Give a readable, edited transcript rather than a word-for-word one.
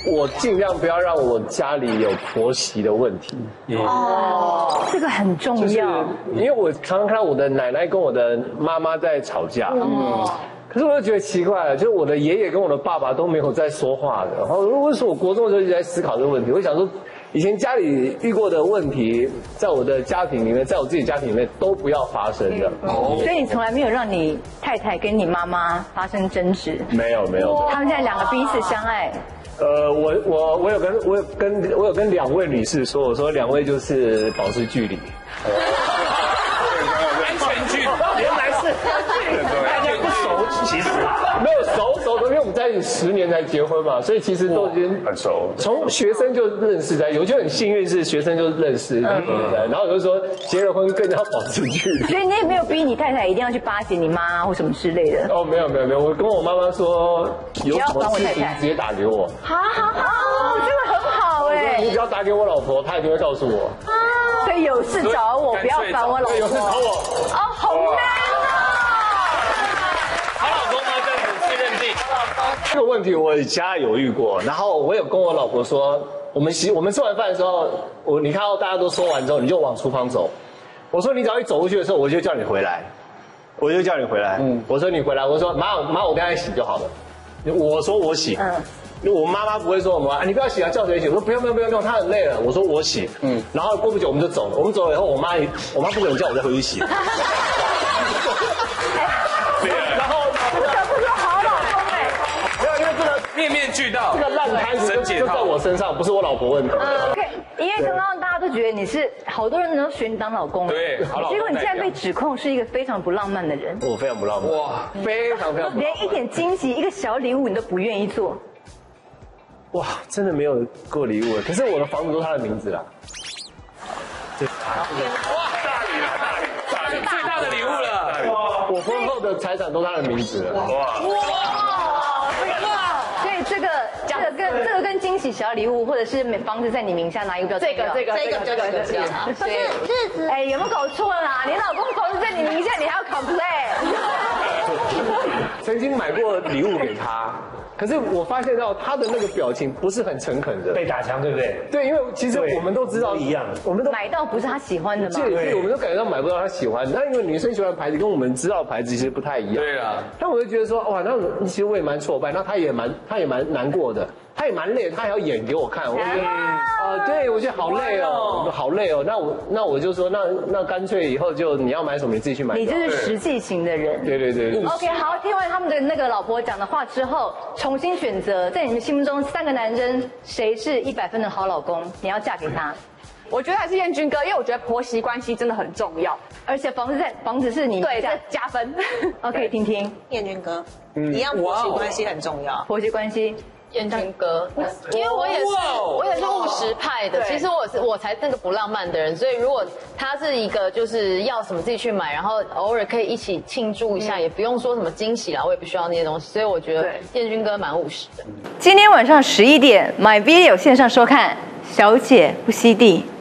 我尽量不要让我家里有婆媳的问题。 哦，这个很重要。 因为我常常看到我的奶奶跟我的妈妈在吵架。可是我就觉得奇怪了，就是我的爷爷跟我的爸爸都没有在说话的。然后为什么我国中的时候一直在思考这个问题？我想说，以前家里遇过的问题，在我的家庭里面，在我自己家庭里面都不要发生的。 所以你从来没有让你太太跟你妈妈发生争执？ 没有。 他们现在两个彼此相爱。 我有跟2位女士说，我说2位就是保持距离。 安全距离， 原来是大家不熟，其实没有熟的，因为我们在一起10年才结婚嘛，所以其实都已经很熟。 从学生就认识在，有就很幸运是学生就认识，然后有的时候结了婚更要保持距离。 所以你也没有逼你太太一定要去巴结你妈或什么之类的。 哦，没有，我跟我妈妈说，有什么事情直接打给我。 好，这个很好哎。 你只要打给我老婆，她一定会告诉我。 所以有事找我，不要烦我老婆。 有事找我。 哦，好难好老公吗？这样子去认定。 这个问题我家有遇过，然后我有跟我老婆说，我们吃完饭的时候，你看到大家都说完之后，你就往厨房走。我说你只要一走过去的时候，我就叫你回来。我说你回来，我说妈，我跟他洗就好了。我说我洗。我妈妈不会说什么，你不要洗啊，叫谁洗？我说不用，她很累了。我说我洗。然后过不久我们就走了。我们走了以后，我妈不可能叫我再回去洗。然后不得不说好老公哎。 没有，因为这个面面俱到， 这个烂摊子就在我身上，不是我老婆问题。 OK， 因为刚刚大家都觉得你是好多人都选你当老公， 对，好老公。 结果你现在被指控是一个非常不浪漫的人。 我非常不浪漫。哇，非常不浪漫。 连一点惊喜、一个小礼物你都不愿意做。 哇，真的没有过礼物，可是我的房子都是他的名字啦。对。 哇，大礼，最大的礼物了。 我婚后的财产都是他的名字了。哇， 所以这个跟惊喜小礼物或者是房子在你名下哪一个比较重要？这个比较重要。 可是日子， 哎，有没有搞错啦？你老公房子在你名下，你还要 complain？ 曾经买过礼物给他。可是我发现到他的那个表情不是很诚恳的， 被打枪，对不对？ 对，因为其实我们都知道一样， 我们都买到不是他喜欢的嘛， 对，我们都感觉到买不到他喜欢的。那因为女生喜欢的牌子跟我们知道的牌子其实不太一样。 对啊， 但我就觉得说，哇，那其实我也蛮挫败，那他也蛮难过的，他也蛮累的，他还要演给我看，我觉得对，我觉得好累哦，好累哦。那我就说，那干脆以后就你要买什么你自己去买。 你就是实际型的人。 对。 OK， 好，听完他们的那个老婆讲的话之后，重新选择，在你们心目中3个男生，谁是100分的好老公？你要嫁给他。 我觉得还是彦君哥，因为我觉得婆媳关系真的很重要， 而且房子是你对，这加分。 OK， 听听彦君哥，一样婆媳关系很重要。 婆媳关系。 彦君哥，因为我也是务实派的，其实我才那个不浪漫的人，所以如果他是一个就是要什么自己去买，然后偶尔可以一起庆祝一下，也不用说什么惊喜啦，我也不需要那些东西，所以我觉得彦君哥蛮务实的。 今天晚上11点，My Video 线上收看《小姐不吸地》。